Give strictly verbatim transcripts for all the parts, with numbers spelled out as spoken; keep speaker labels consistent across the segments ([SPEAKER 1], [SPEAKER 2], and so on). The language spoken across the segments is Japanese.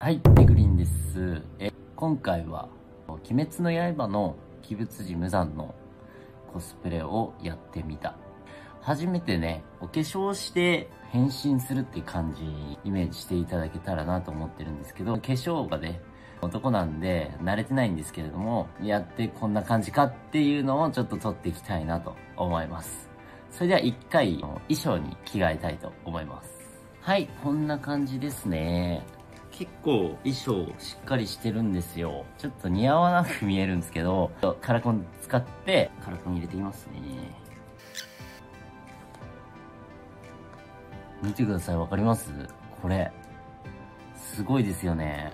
[SPEAKER 1] はい、ペグリンです。え、今回は、鬼滅の刃の鬼舞寺無惨のコスプレをやってみた。初めてね、お化粧して変身するっていう感じ、イメージしていただけたらなと思ってるんですけど、化粧がね、男なんで慣れてないんですけれども、やってこんな感じかっていうのをちょっと撮っていきたいなと思います。それでは一回、衣装に着替えたいと思います。はい、こんな感じですね。結構衣装しっかりしてるんですよ。ちょっと似合わなく見えるんですけど、カラコン使ってカラコン入れていきますね。見てください、わかります？これ。すごいですよね。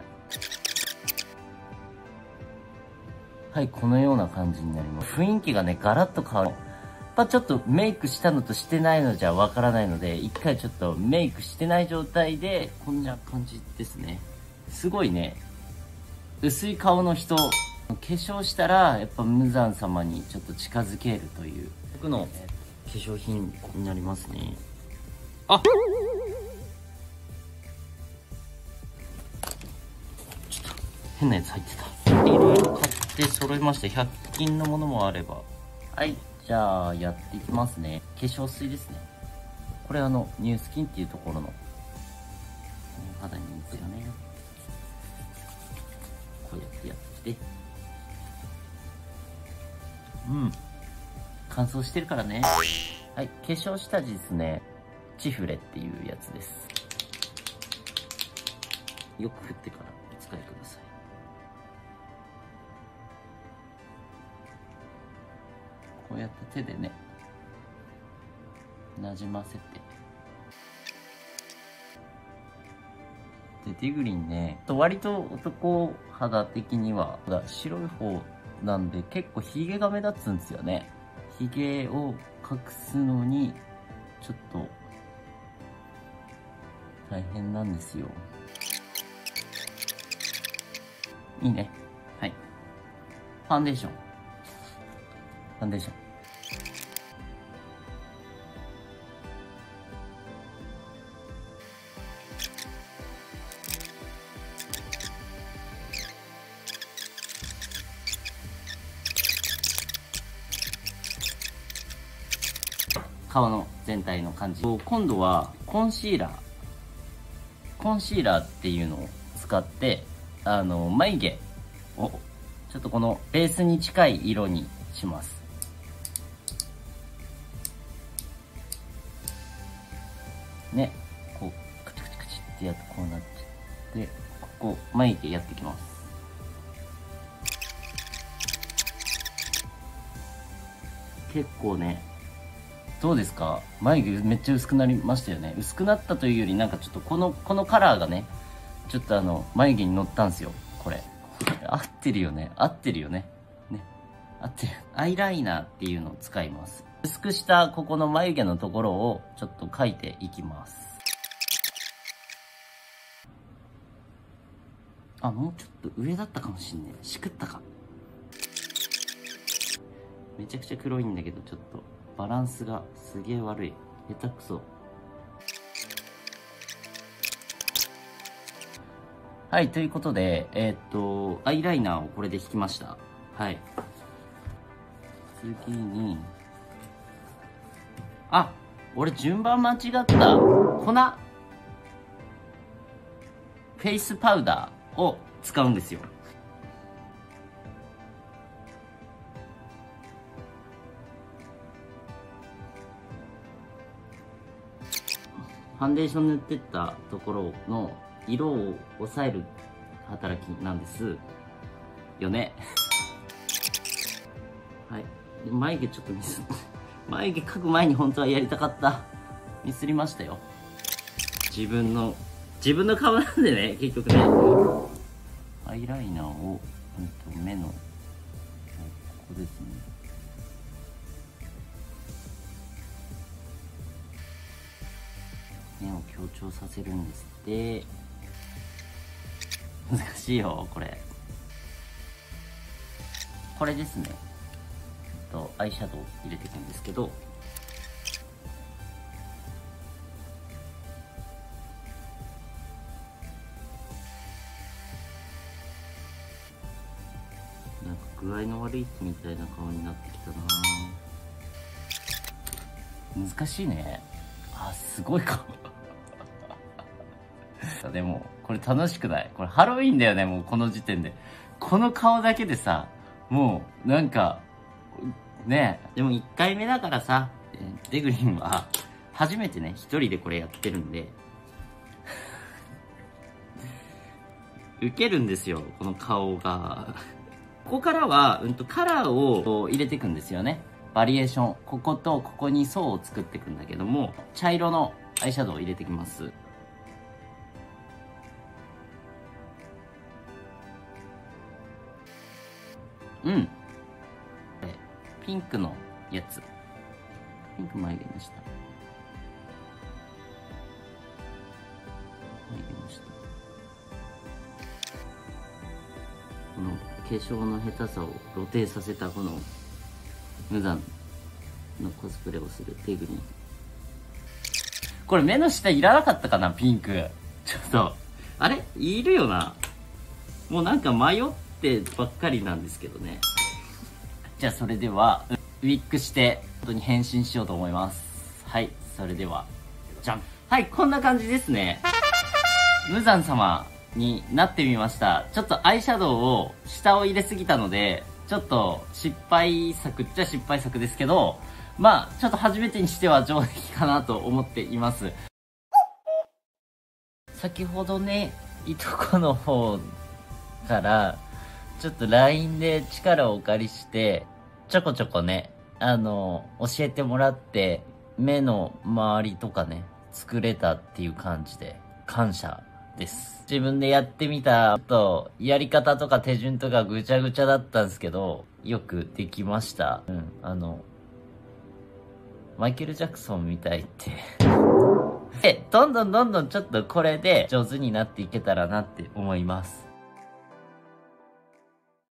[SPEAKER 1] はい、このような感じになります。雰囲気がね、ガラッと変わる。やっぱちょっとメイクしたのとしてないのじゃわからないので、一回ちょっとメイクしてない状態で、こんな感じですね。すごいね、薄い顔の人、化粧したら、やっぱ無惨様にちょっと近づけるという、僕の化粧品になりますね。あ、ちょっと変なやつ入ってた。いろいろ買って揃いまして、ひゃく均のものもあれば。はい、じゃあやっていきますね。化粧水ですね。これあの、ニュースキンっていうところの、肌にいいんですよね。こうやってやって。うん。乾燥してるからね。はい、化粧下地ですね。チフレっていうやつです。よく振ってからお使いください。こうやって手でね、なじませて。で、ティグリンね、割と男肌的には白い方なんで結構ヒゲが目立つんですよね。ヒゲを隠すのに、ちょっと、大変なんですよ。いいね。はい。ファンデーション。ファンデーション。顔の全体の感じ。今度はコンシーラー。コンシーラーっていうのを使って、あの、眉毛を、ちょっとこのベースに近い色にします。ね。こう、カチカチカチってやってこうなっちゃって、ここ、眉毛やっていきます。結構ね、どうですか？眉毛めっちゃ薄くなりましたよね。薄くなったというより、なんかちょっとこの、このカラーがね、ちょっとあの、眉毛に乗ったんですよ。これ。合ってるよね。合ってるよね。ね。合ってる。アイライナーっていうのを使います。薄くしたここの眉毛のところをちょっと描いていきます。あ、もうちょっと上だったかもしんねえ。しくったか。めちゃくちゃ黒いんだけど、ちょっとバランスがすげえ悪い。下手くそ。はい、ということで、えー、っと、アイライナーをこれで引きました。はい。次に、あ、俺順番間違った。粉。フェイスパウダーを使うんですよ。ファンデーション塗ってったところの色を抑える働きなんですよね。はい。眉毛ちょっとミスって。眉毛描く前に本当はやりたかった。ミスりましたよ。自分の、自分の顔なんでね、結局ね。アイライナーを、うんと、目の、ここですね。目を強調させるんですって。難しいよ、これ。これですね。とアイシャドウ入れていくんですけど、 具合の悪い人みたいな顔になってきたな。難しいね。あ、すごい顔。でも、これ楽しくない？これハロウィンだよね、もうこの時点で。この顔だけでさ、もう、なんか、ねえ。でもいっかいめだからさ、デグリンは、初めてね、一人でこれやってるんで、ウケるんですよ、この顔が。ここからは、うんと、カラーを入れていくんですよね。バリエーション。こことここに層を作っていくんだけども、茶色のアイシャドウを入れていきます。うん。ピンクのやつ。ピンク眉毛の下。眉毛の下。この化粧の下手さを露呈させたこの無残のコスプレをするデグリン。これ目の下いらなかったかな、ピンク。ちょっと、あれいるよな。もうなんか迷ってばっかりなんですけどね。じゃあそれでは、ウィッグして、本当に変身しようと思います。はい、それでは、じゃん。はい、こんな感じですね。無惨様になってみました。ちょっとアイシャドウを下を入れすぎたので、ちょっと失敗作っちゃ失敗作ですけど、まあ、ちょっと初めてにしては上出来かなと思っています。先ほどね、いとこの方から、ちょっと ライン で力をお借りして、ちょこちょこね、あの、教えてもらって、目の周りとかね、作れたっていう感じで、感謝です。自分でやってみた、ちょっと、やり方とか手順とかぐちゃぐちゃだったんですけど、よくできました。うん、あの、マイケル・ジャクソンみたいって。で、どんどんどんどんちょっとこれで上手になっていけたらなって思います。